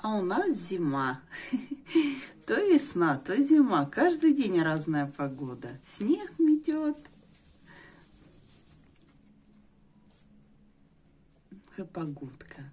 А у нас зима. То весна, то зима. Каждый день разная погода. Снег метет. Погодка.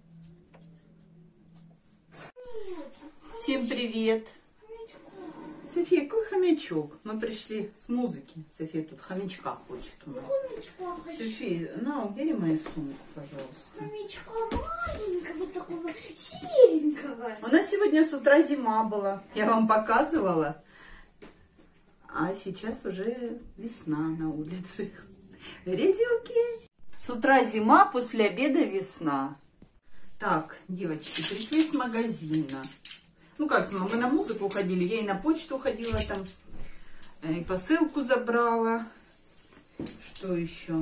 Всем привет. София, какой хомячок? Мы пришли с музыки. София тут хомячка хочет у нас. София, на, убери мою сумку, пожалуйста. Хомячка маленького, такого серенького. У нас сегодня с утра зима была. Я вам показывала. А сейчас уже весна на улице. Грязюки. С утра зима, после обеда весна. Так, девочки, пришли с магазина. Ну как, мы на музыку ходили, я и на почту ходила там, и посылку забрала. Что еще?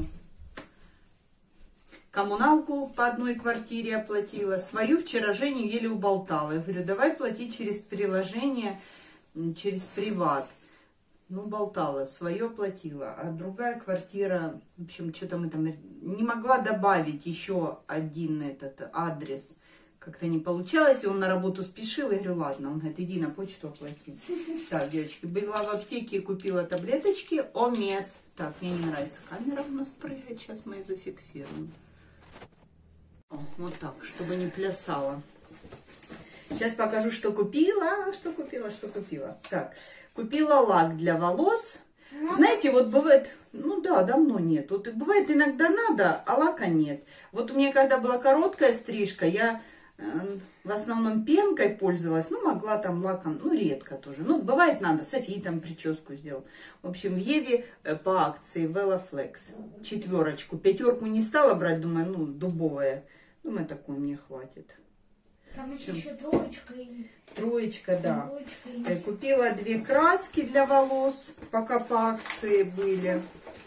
Коммуналку по одной квартире оплатила. Свою вчера Женю еле уболтала. Я говорю, давай платить через приложение, через приват. Ну, болтала, свое оплатила. А другая квартира, в общем, что-то мы там не могла добавить еще один этот адрес. Как-то не получалось, и он на работу спешил. Я говорю, ладно. Он говорит, иди на почту оплати. Так, девочки, была в аптеке, купила таблеточки Омес. Так, мне не нравится камера у нас прыгает. Сейчас мы ее зафиксируем. О, вот так, чтобы не плясала. Сейчас покажу, что купила. Что купила. Так, купила лак для волос. Знаете, вот бывает, ну да, давно нет. Вот бывает иногда надо, а лака нет. Вот у меня когда была короткая стрижка, я в основном пенкой пользовалась. Ну, могла там лаком, ну, редко тоже. Ну, бывает надо, Софии там прическу сделал. В общем, в Еве по акции Velaflex 4. 5 не стала брать, думаю, ну, дубовая. Думаю, такую мне хватит. Там есть еще 3. 3, да. Купила 2 краски для волос, пока по акции были.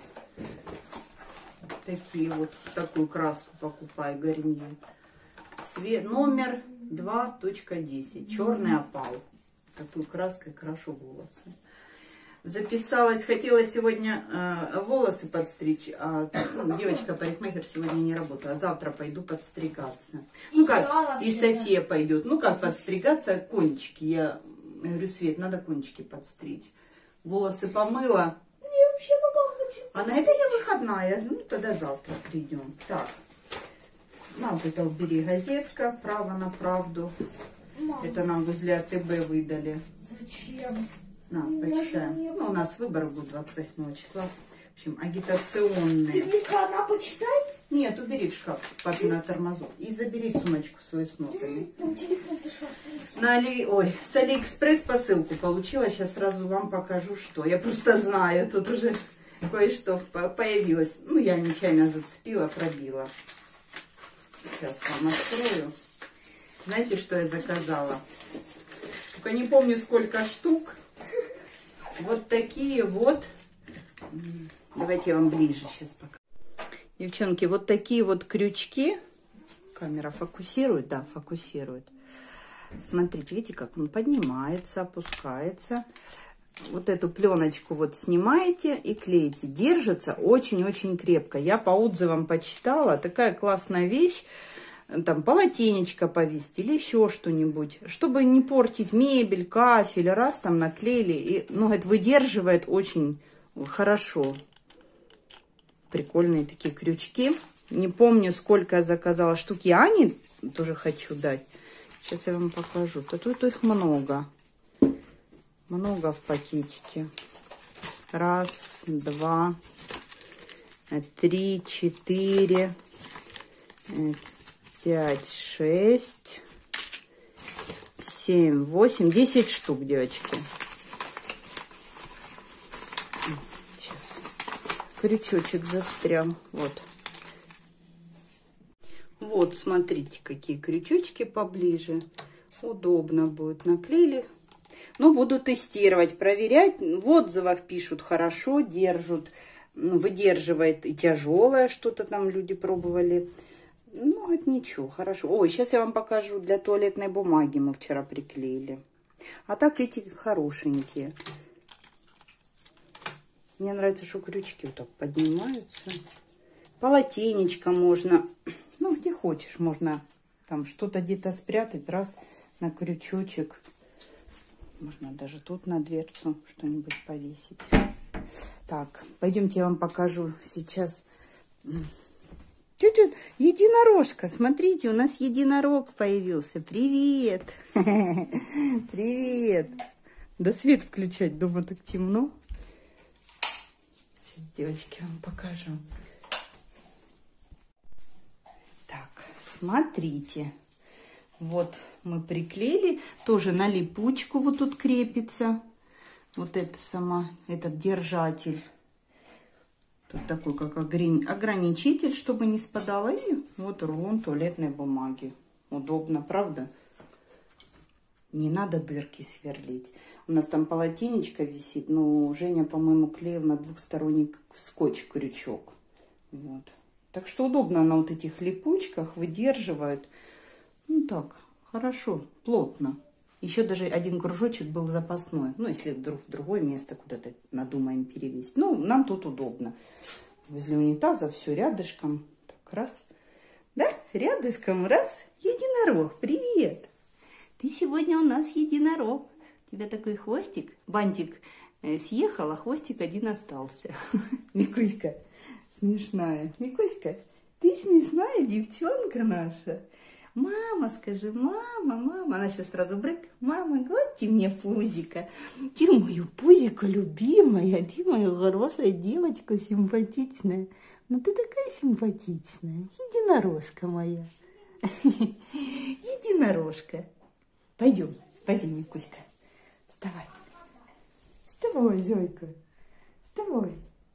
Такие вот, такую краску покупай, Гарнье. Цвет номер 2.10. Черный опал. Такой краской крашу волосы. Записалась, хотела сегодня волосы подстричь, а девочка-парикмахер сегодня не работает, а завтра пойду подстригаться. Ну как, и София пойдет. Ну как подстригаться, кончики. Я говорю, Свет, надо кончики подстричь. Волосы помыла. А на это я выходная. Ну тогда завтра придем. Так, на вот это убери, газетка, право на правду. Мама. Это нам возле АТБ выдали. Зачем? На, почитаем. Ну, у нас выборы будут 28 числа. В общем, агитационные. Ты мне сказала, на, почитай? Нет, убери в шкаф, папе на тормозок. И забери сумочку свою с нотами. Там телефон ты что Ой, с Алиэкспресс посылку получила. Сейчас сразу вам покажу, что. Я просто знаю, тут уже кое-что появилось. Ну, я нечаянно зацепила, пробила. Сейчас вам открою. Знаете, что я заказала? Только не помню, сколько штук. Вот такие вот. Давайте я вам ближе сейчас покажу. Девчонки, вот такие вот крючки. Камера фокусирует? Да, фокусирует. Смотрите, видите, как он поднимается, опускается. Вот эту пленочку вот снимаете и клеите. Держится очень-очень крепко. Я по отзывам почитала. Такая классная вещь. Там полотенечко повесить или еще что-нибудь, чтобы не портить мебель, кафель, раз там наклеили, и, ну, говорит, выдерживает очень хорошо. Прикольные такие крючки. Не помню, сколько я заказала штуки. Ане тоже хочу дать. Сейчас я вам покажу. Тут их много. Много в пакетике. 1, 2, 3, 4, 5, 6, 7, 8, 10 штук, девочки. Сейчас. Крючочек застрял. Вот. Вот, смотрите, какие крючочки поближе. Удобно будет. Наклеили. Но буду тестировать, проверять. В отзывах пишут, хорошо держат. Выдерживает и тяжелое что-то там люди пробовали. Ну, это ничего, хорошо. Ой, сейчас я вам покажу. Для туалетной бумаги мы вчера приклеили. А так эти хорошенькие. Мне нравится, что крючки вот так поднимаются. Полотенечко можно. Ну, где хочешь, можно Там что-то где-то спрятать, раз на крючочек. Можно даже тут на дверцу что-нибудь повесить. Так, пойдемте я вам покажу сейчас. Тетя, единорожка, смотрите, у нас единорог появился. Привет! Привет! Да свет включать, дома так темно. Сейчас, девочки, вам покажу. Так, смотрите. Вот мы приклеили, тоже на липучку вот тут крепится. Вот это этот держатель. Тут такой, как ограничитель, чтобы не спадало. И вот рулон туалетной бумаги. Удобно, правда? Не надо дырки сверлить. У нас там полотенечко висит, но Женя, по-моему, клеил на двухсторонний скотч-крючок. Вот. Так что удобно на вот этих липучках, выдерживает. Ну так, хорошо, плотно. Еще даже один кружочек был запасной. Ну, если вдруг в другое место куда-то надумаем перевести. Ну, нам тут удобно. Возле унитаза все рядышком. Так, раз. Да, рядышком, раз. Единорог, привет. Ты сегодня у нас единорог. У тебя такой хвостик. Бантик съехал, а хвостик один остался. Микуська смешная. Микуська, ты смешная девчонка наша. Мама, скажи, мама. Она сейчас сразу брык. Мама, гладьте мне пузика. Ты мою пузико любимая, ты моя хорошая девочка, симпатичная. Ну ты такая симпатичная. Единорожка моя. Единорожка. Пойдем, Микуська. Вставай. Вставай, зайка. Вставай.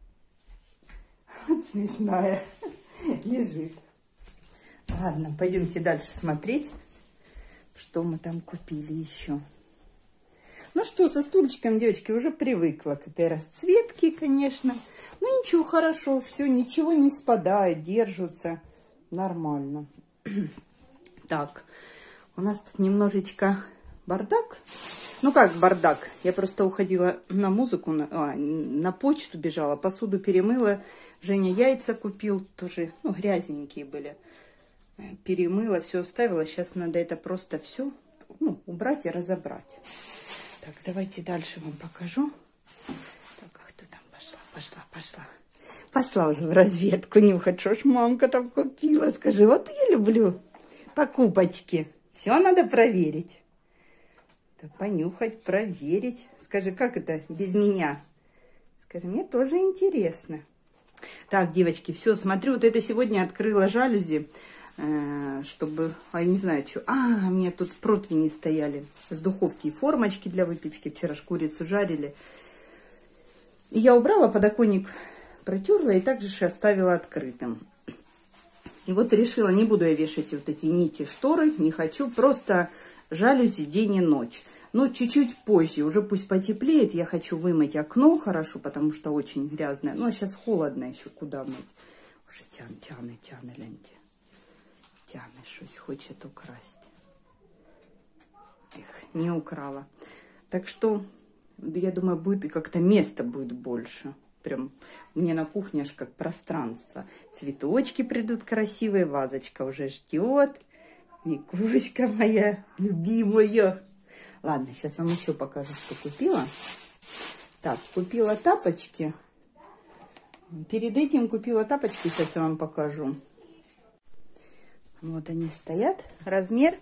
Вот смешная. Лежит. Ладно, пойдемте дальше смотреть, что мы там купили еще. Ну что, со стульчиком, девочки, уже привыкла к этой расцветке, конечно. Ну ничего, хорошо, все, ничего не спадает, держится нормально. Так, у нас тут немножечко бардак. Ну как бардак? Я просто уходила на музыку, на почту бежала, посуду перемыла. Женя яйца купил, тоже грязненькие были. Перемыла, все оставила. Сейчас надо это просто все убрать и разобрать. Так, давайте дальше вам покажу. Так, а кто там пошла? Пошла уже в разведку нюхать. Что ж мамка там купила? Скажи, вот я люблю покупочки. Все надо проверить. Так, понюхать, проверить. Скажи, как это без меня? Скажи, мне тоже интересно. Так, девочки, все, смотрю, вот это сегодня открыла жалюзи. Чтобы, я не знаю, что. У меня тут противни стояли с духовки и формочки для выпечки. Вчера ж курицу жарили. И я убрала, подоконник протерла и также же оставила открытым. И вот решила, не буду я вешать вот эти нити шторы, не хочу. Просто жалюзи день и ночь. Но чуть-чуть позже, уже пусть потеплеет. Я хочу вымыть окно хорошо, потому что очень грязное. Ну, а сейчас холодно еще, куда мыть? Уже тяне, гляньте. Тяне щось хочет украсть. Эх, не украла. Так что, я думаю, будет и как-то места будет больше. Прям мне на кухне аж как пространство. Цветочки придут красивые, вазочка уже ждет. Микуська моя любимая. Ладно, сейчас вам еще покажу, что купила. Так, купила тапочки. Перед этим купила тапочки, сейчас я вам покажу. Вот они стоят. Размер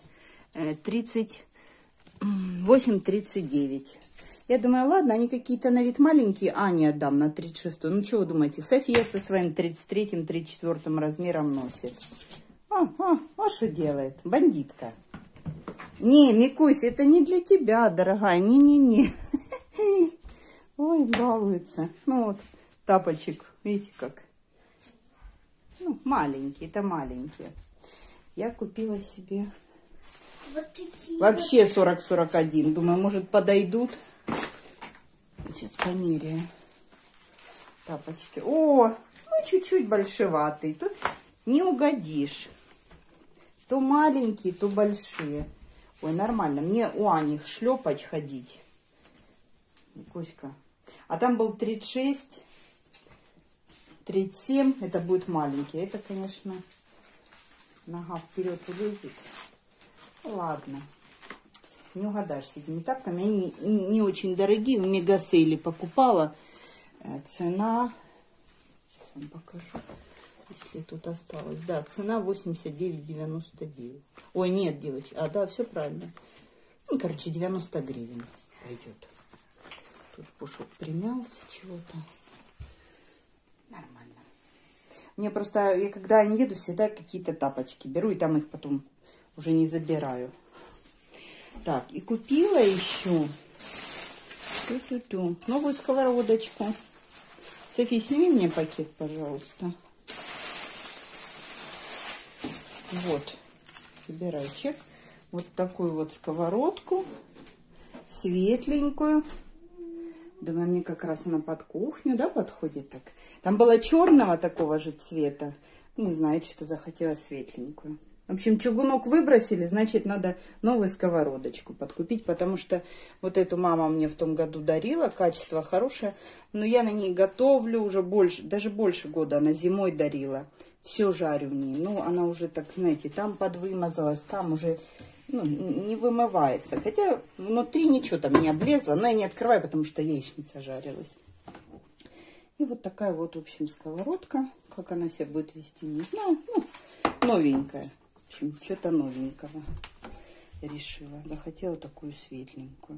38-39. Я думаю, ладно, они какие-то на вид маленькие. Не отдам на 36. Ну, что вы думаете? София со своим 33-34 размером носит. Что делает? Бандитка. Не, Микусь, это не для тебя, дорогая. Не. Ой, балуется. Ну, вот тапочек. Видите, как? Ну, маленькие, это маленькие. Я купила себе вот такие вообще 40-41. Думаю, может, подойдут. Сейчас померяю. Тапочки. Ну, чуть-чуть большеватый. Тут не угодишь. То маленькие, то большие. Ой, нормально. Мне у Ани шлепать ходить. Кузька. А там был 36, 37. Это будет маленький. Это, конечно... Нога вперед улезет. Ладно. Не угадаешь с этими тапками. Они не очень дорогие. В Мегасейле покупала. Цена... Сейчас вам покажу. Если тут осталось. Да, цена 89,99. Ой, нет, девочки. А, да, все правильно. Ну, короче, 90 гривен пойдет. Тут пушок примялся чего-то. Нормально. Мне просто, я когда не еду, всегда какие-то тапочки беру, и там их потом уже не забираю. Так, и купила еще новую сковородочку. София, сними мне пакет, пожалуйста. Вот, собирай чек. Вот такую вот сковородку, светленькую. Думаю, мне как раз она под кухню, да, подходит так. Там было черного такого же цвета. Не знаю, что-то захотелось светленькую. В общем, чугунок выбросили, значит, надо новую сковородочку подкупить, потому что вот эту мама мне в том году дарила, качество хорошее, но я на ней готовлю уже больше, даже больше года, она зимой дарила. Все жарю в ней. Ну, она уже, так, знаете, там подвымазалась, там уже... Ну, не вымывается. Хотя внутри ничего там не облезло. Но я не открываю, потому что яичница жарилась. И вот такая вот, в общем, сковородка. Как она себя будет вести, не знаю. Ну, новенькая. В общем, что-то новенького решила. Захотела такую светленькую.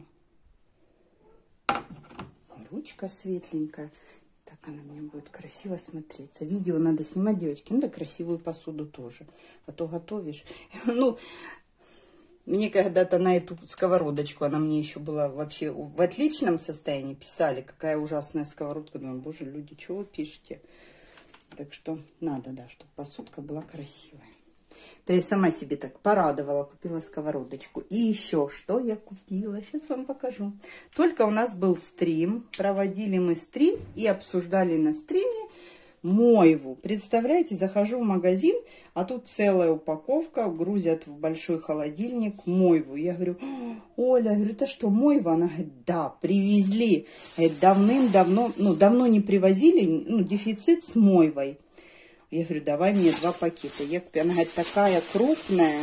Ручка светленькая. Так она мне будет красиво смотреться. Видео надо снимать, девочки. Надо красивую посуду тоже. А то готовишь. Ну... Мне когда-то на эту сковородочку, она мне еще была вообще в отличном состоянии, писали, какая ужасная сковородка. Думаю, боже, люди, что вы пишете? Так что надо, да, чтобы посудка была красивая. Да я сама себе так порадовала, купила сковородочку. И еще, что я купила, сейчас вам покажу. Только у нас был стрим, проводили мы стрим и обсуждали на стриме мойву. Представляете, захожу в магазин, а тут целая упаковка, грузят в большой холодильник мойву. Я говорю, Оля, говорю, это что, мойва? Она говорит, да, привезли. Говорит, давным-давно, ну, давно не привозили, ну, дефицит с мойвой. Я говорю, давай мне 2 пакета. Она говорит, такая крупная.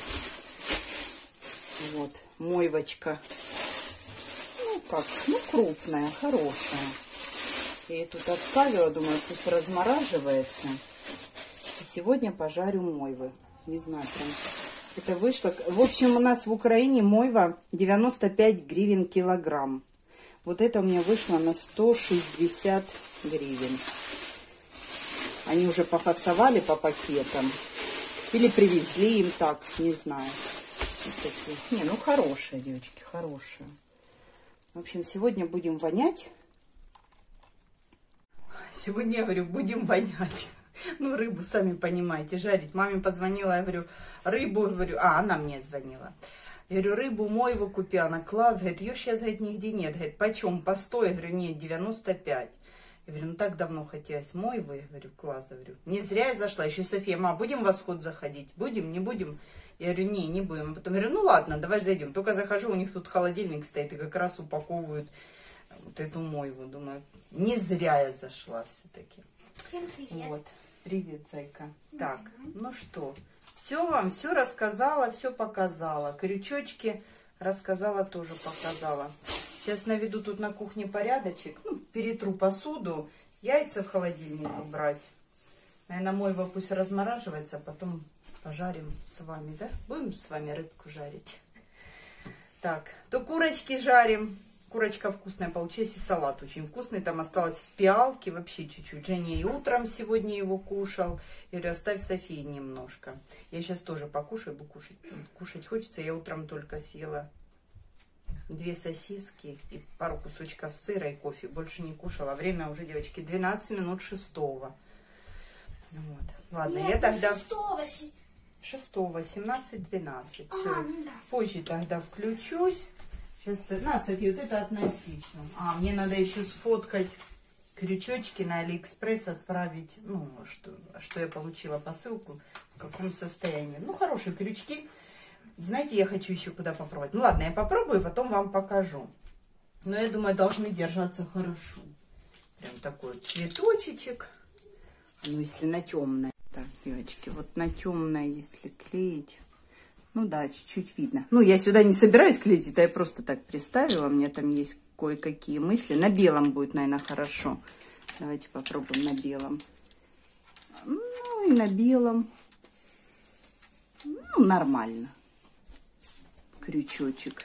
Вот, мойвочка. Ну, как, ну, крупная, хорошая. Я ее тут оставила, думаю, пусть размораживается. И сегодня пожарю мойвы. Не знаю, прям это вышло. В общем, у нас в Украине мойва 95 гривен килограмм. Вот это у меня вышло на 160 гривен. Они уже пофасовали по пакетам. Или привезли им так, не знаю. Вот такие. Не, ну хорошие, девочки, хорошие. В общем, сегодня будем вонять. Сегодня, я говорю, будем вонять. Ну, рыбу, сами понимаете, жарить. Маме позвонила, я говорю, рыбу, говорю, она мне звонила. Я говорю, рыбу мойву купила, она класс, говорит, ее сейчас, говорит, нигде нет. Говорит, почем? По 100? Я говорю, нет, 95. Я говорю, ну так давно хотелось мойву. Я говорю, класс, говорю. Не зря я зашла. Еще София, мама, будем в Восход заходить? Будем, не будем? Я говорю, не будем. А потом говорю, ну ладно, давай зайдем. Только захожу, у них тут холодильник стоит и как раз упаковывают вот эту мойву. Думаю, не зря я зашла все-таки. Всем привет. Вот. Привет, зайка. Так, ну что, все вам, все рассказала, все показала. Крючочки рассказала, тоже показала. Сейчас наведу тут на кухне порядочек. Ну, перетру посуду, яйца в холодильник убрать. Наверное, мойва пусть размораживается, а потом пожарим с вами, да? Будем с вами рыбку жарить. Так, то курочки жарим. Курочка вкусная получилась, и салат очень вкусный. Там осталось в пиалке вообще чуть-чуть. Женя и утром сегодня его кушал. Я говорю, оставь Софии немножко. Я сейчас тоже покушаю, буду кушать. Кушать хочется. Я утром только съела 2 сосиски и пару кусочков сыра и кофе. Больше не кушала. Время уже, девочки, 12 минут 6-го. Вот. Ладно, Нет, я тогда... 6-го, 17-12. Все. ну да. Позже тогда включусь. Сейчас, на, София, вот это относи. Мне надо еще сфоткать крючочки на Алиэкспресс, отправить, ну, что я получила посылку, в каком состоянии. Ну, хорошие крючки. Знаете, я хочу еще куда попробовать. Ну, ладно, я попробую, потом вам покажу. Но я думаю, должны держаться хорошо. Прям такой цветочек. Ну, если на темное. Так. девочки. Вот на темное, если клеить. Ну да, чуть-чуть видно. Ну, я сюда не собираюсь клеить, это я просто так приставила. У меня там есть кое-какие мысли. На белом будет, наверное, хорошо. Давайте попробуем на белом. Ну, и на белом. Ну, нормально. Крючочек.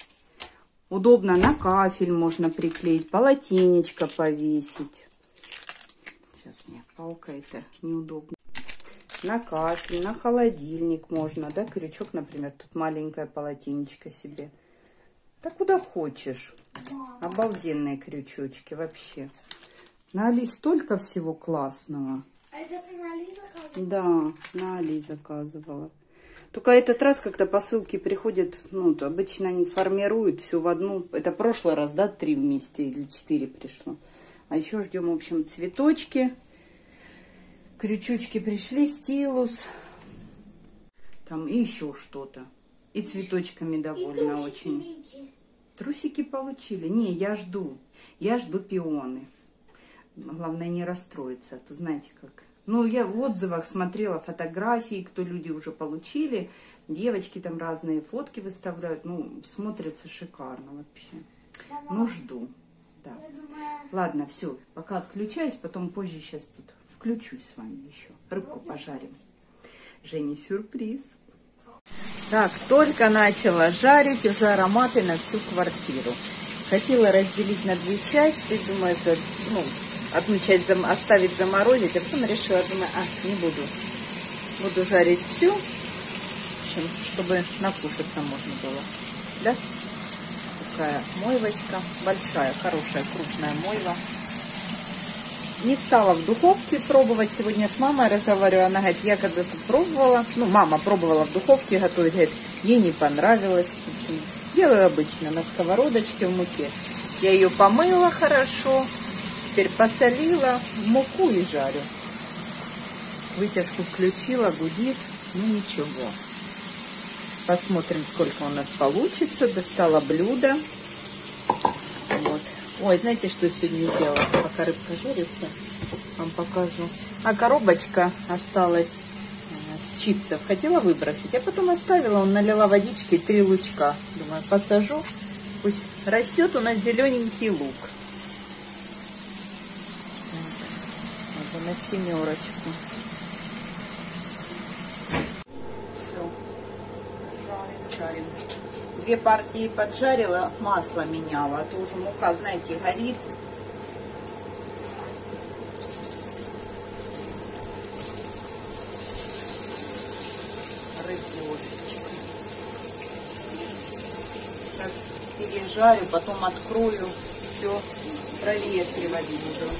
Удобно на кафель можно приклеить, полотенечко повесить. Сейчас мне палка это неудобно. На кафель, на холодильник можно, да, крючок, например, тут маленькое полотенечко себе. Да куда хочешь. Обалденные крючочки вообще. На Али столько всего классного. А это ты на Али заказывала? Да, на Али заказывала. Только этот раз как-то посылки приходят, ну, обычно они формируют все в одну. Это прошлый раз, да, 3 вместе или 4 пришло. А еще ждем, в общем, цветочки. Крючочки пришли, стилус. Там и еще что-то. И цветочками довольно И очень. Мики. Трусики получили. Не, я жду. Я жду пионы. Главное не расстроиться. А то знаете как. Ну, я в отзывах смотрела фотографии, кто люди уже получили. Девочки там разные фотки выставляют. Ну, смотрится шикарно вообще. Мама, Ну, жду. Да. я думаю, Ладно, все. Пока отключаюсь, потом позже сейчас тут включусь с вами еще. Рыбку пожарим. Жене сюрприз. Так, только начала жарить, уже ароматы на всю квартиру. Хотела разделить на 2 части, думаю, ну, одну часть оставить заморозить, а потом решила, думаю, не буду. Буду жарить всю, в общем, чтобы накушаться можно было. Да? Такая мойвочка, большая, хорошая, крупная мойва. Не стала в духовке пробовать. Сегодня с мамой разговаривала. Она говорит, я когда-то пробовала. Ну, мама пробовала в духовке готовить. Говорит, ей не понравилось. В общем, делаю обычно на сковородочке в муке. Я ее помыла хорошо. Теперь посолила в муку и жарю. Вытяжку включила, гудит. Ну, ничего. Посмотрим, сколько у нас получится. Достала блюдо. Вот. Ой, знаете, что сегодня сделала? Пока рыбка жарится, вам покажу. А коробочка осталась с чипсов. Хотела выбросить, а потом оставила. Он налила водички и 3 лучка. Думаю, посажу. Пусть растет у нас зелененький лук. Надо на 7. Все. Жарим. 2 партии поджарила, масло меняла. А то уже мука, знаете, горит. Рыбошечка. Сейчас пережарю, потом открою. Все проветривать буду.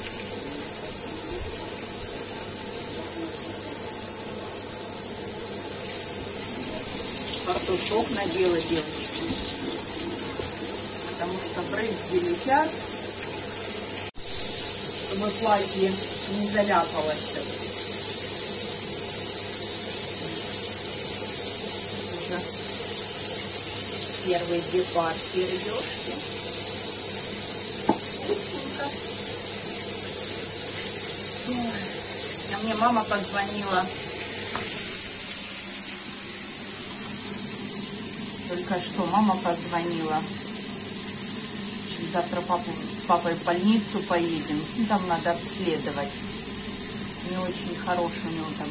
Картошок надела, девочки, потому что брызги летят, чтобы платье не заляпалось. Уже первые 2 партии рыбешки. А мне мама позвонила. Только что мама позвонила. Завтра с папой в больницу поедем. Ну, там надо обследовать. Не очень хороший у него там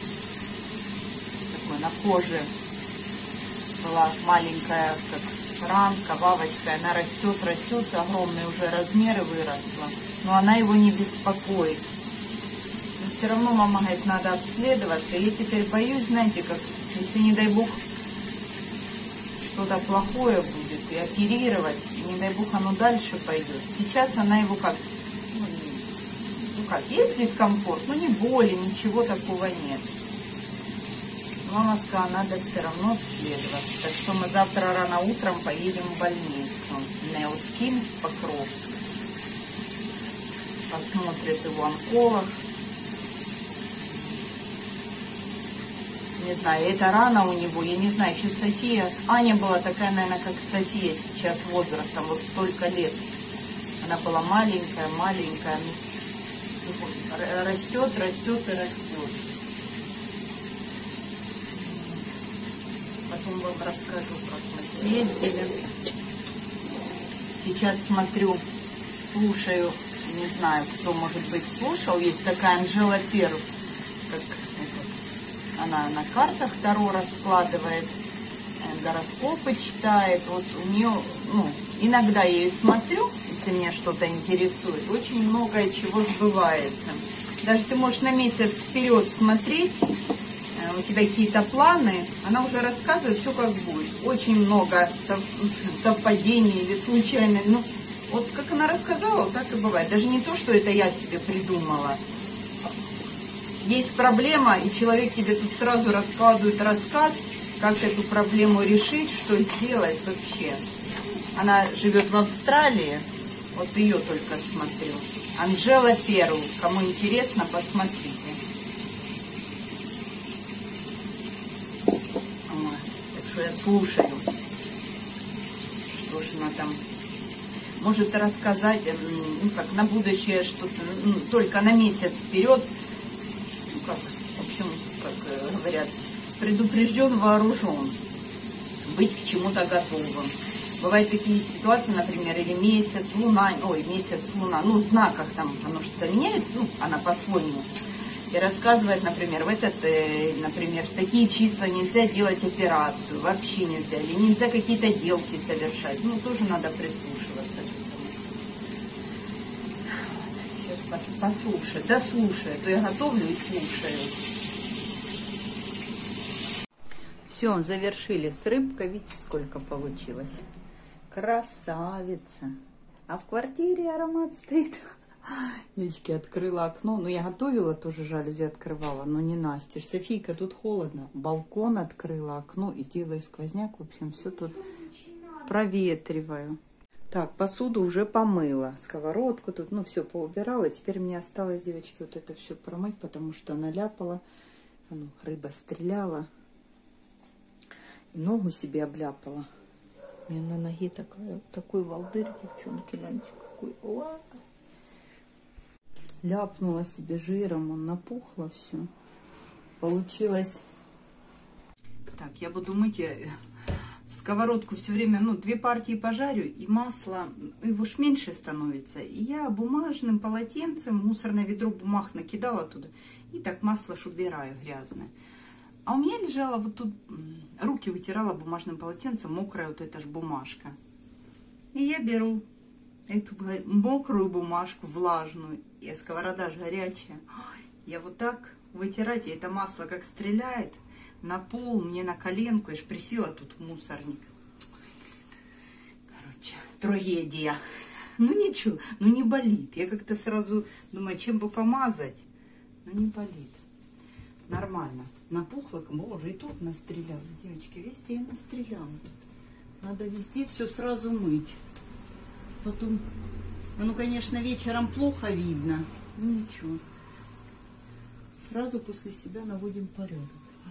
такой на коже была маленькая как ранка, бабочка. Она растет, растет, огромные уже размеры выросла. Но она его не беспокоит. Но все равно мама говорит, надо обследоваться. Я теперь боюсь, знаете, как если не дай бог что-то плохое будет, и оперировать, и не дай бог оно дальше пойдет. Сейчас она его как, ну как, есть дискомфорт, но не боли, ничего такого нет. Мама сказала, надо все равно обследоваться. Так что мы завтра рано утром поедем в больницу. Неоскин в Покровск. Посмотрит его онколог. Не знаю, это рана у него, я не знаю, еще София. Аня была такая, наверное, как София сейчас возрастом, вот столько лет. Она была маленькая, маленькая. Растет, растет и растет. вам расскажу, как мы съездили. Сейчас смотрю, слушаю, не знаю, кто, может быть, слушал. Есть такая Анжела Перл, как она на картах Таро раскладывает, гороскопы читает. Вот у нее, ну, иногда я ее смотрю, если меня что-то интересует, очень многое чего сбывается. Даже ты можешь на месяц вперед смотреть, у тебя какие-то планы, она уже рассказывает все как будет. Очень много совпадений или случайных. Ну, вот как она рассказала, вот так и бывает. Даже не то, что это я себе придумала. Есть проблема, и человек тебе тут сразу раскладывает рассказ, как эту проблему решить, что сделать вообще. Она живет в Австралии, вот ее только смотрю. Анжела Перл, кому интересно, посмотрите. Так что я слушаю, что ж она там может рассказать, ну, как на будущее что-то, ну, только на месяц вперед. Ну, как, в общем, как говорят, предупрежден, вооружен, быть к чему-то готовым. Бывают такие ситуации, например, или месяц, луна, месяц, луна, ну, в знаках там оно что-то меняется, ну, она по-своему. И рассказывает, например, например, в такие числа нельзя делать операцию, вообще нельзя, или нельзя какие-то делки совершать. Ну, тоже надо прислушиваться к этому. Сейчас послушаю, дослушаю, то я готовлю и слушаю. Все, завершили с рыбкой. Видите, сколько получилось. Красавица. А в квартире аромат стоит. Девочки, открыла окно. Ну, я готовила, тоже жалюзи открывала, но не настежь. Софийка, тут холодно. Балкон открыла, окно и делаю сквозняк. В общем, все тут проветриваю. Так, посуду уже помыла. Сковородку тут, ну, все поубирала. Теперь мне осталось, девочки, вот это все промыть, потому что наляпала. Ну, рыба стреляла. И ногу себе обляпала. У меня на ноге такой волдырь, девчонки, гляньте, какой. Уа! Ляпнула себе жиром, он напухло все. Получилось. Так, я буду мыть сковородку все время, ну, 2 партии пожарю, и масло, его ж меньше становится. И я бумажным полотенцем, мусорное ведро бумаг накидала туда, и так масло ж убираю грязное. А у меня лежала вот тут, руки вытирала бумажным полотенцем, мокрая вот эта ж бумажка. И я беру эту мокрую бумажку, влажную, и сковорода ж горячая. Я вот так вытирать, и это масло как стреляет на пол, мне на коленку. Я ж присела тут в мусорник. Короче, трагедия. Ну ничего, ну не болит. Я как-то сразу думаю, чем бы помазать. Ну не болит. Нормально. Напухло, боже, и тут настреляла. Девочки, везде я настреляла. Надо везде все сразу мыть. Потом, ну, конечно, вечером плохо видно. Ну, ничего. Сразу после себя наводим порядок.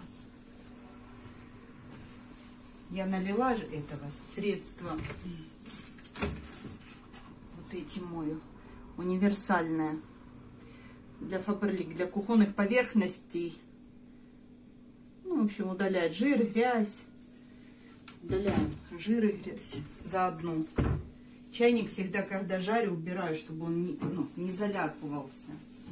Я налила этого средства. Вот эти мою. Универсальное. Для Фаберлик, для кухонных поверхностей. Ну, в общем, удаляет жир, грязь. Удаляем жир и грязь заодно. Чайник всегда, когда жарю, убираю, чтобы он не заляпывался.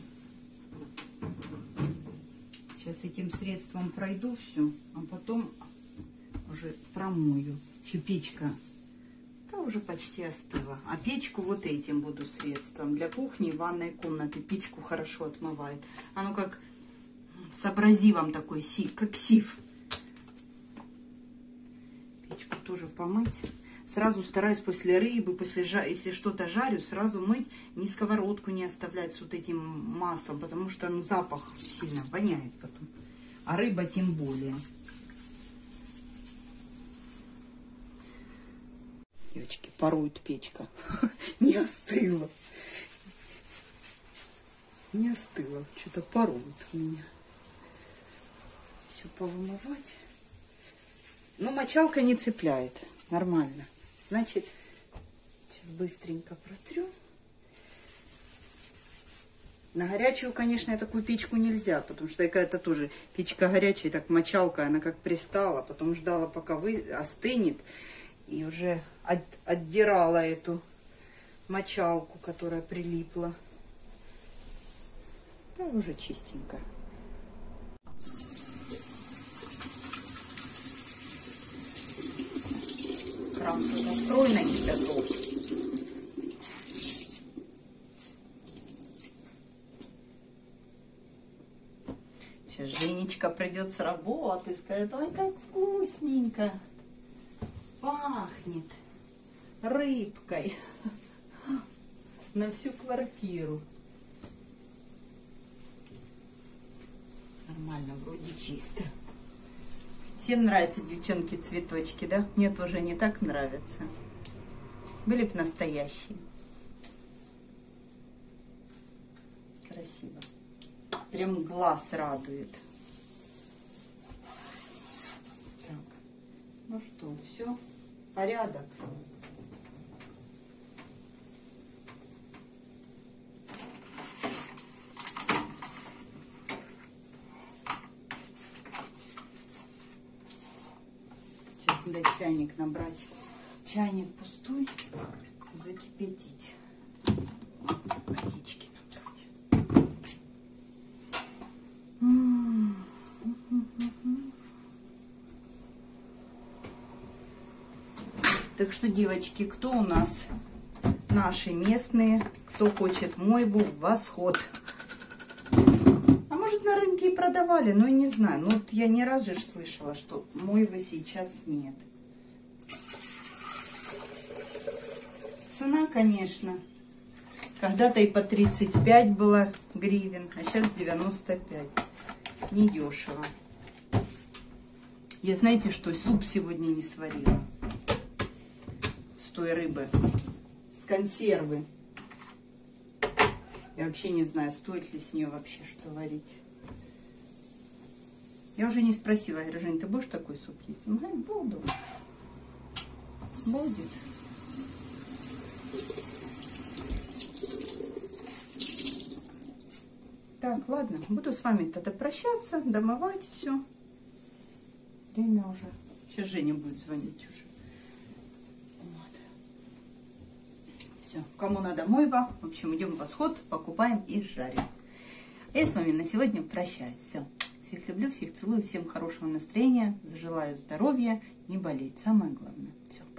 Сейчас этим средством пройду все, а потом уже промою. Еще печка, да, уже почти остыла. А печку вот этим буду средством для кухни и ванной комнаты. Печку хорошо отмывает. Оно как с абразивом такой, как сиф. Печку тоже помыть. Сразу стараюсь после рыбы, если что-то жарю, сразу мыть, ни сковородку не оставлять с вот этим маслом, потому что, ну, запах сильно воняет потом. А рыба тем более. Девочки, парует печка. Не остыла. Не остыла. Что-то парует у меня. Все повымывать. Но мочалка не цепляет. Нормально. Значит, сейчас быстренько протру. На горячую, конечно, такую печку нельзя, потому что это тоже печка горячая, так мочалка, она как пристала. Потом ждала, пока остынет, и уже отдирала эту мочалку, которая прилипла. Да, уже чистенько. Кран настроен, не готов. Сейчас Женечка придет с работы и скажет: ой, как вкусненько пахнет рыбкой на всю квартиру. Нормально, вроде чисто. Всем нравятся, девчонки, цветочки, да? Мне тоже не так нравятся. Были бы настоящие. Красиво. Прям глаз радует. Так, ну что, все, порядок. Сейчас надо чайник набрать. Чайник пустой, закипятить. Водички набрать. Так что, девочки, кто у нас наши местные, кто хочет мойву в восход? А может, на рынке и продавали, но и не знаю. Ну, вот я не раз же слышала, что мойвы сейчас нет. Цена, конечно, когда-то и по 35 было гривен, а сейчас 95. Недешево. Я, знаете что, суп сегодня не сварила. С той рыбы. С консервы. Я вообще не знаю, стоит ли с нее вообще что варить. Я уже не спросила. Я говорю: Жень, ты будешь такой суп есть? Он говорит: буду. Будет. Так, ладно, буду с вами тогда прощаться, домывать все. Время уже. Сейчас Женя будет звонить уже. Вот. Все, кому надо мойва, в общем, идем в восход, покупаем и жарим. А я с вами на сегодня прощаюсь. Все. Всех люблю, всех целую, всем хорошего настроения. Желаю здоровья, не болеть. Самое главное. Все.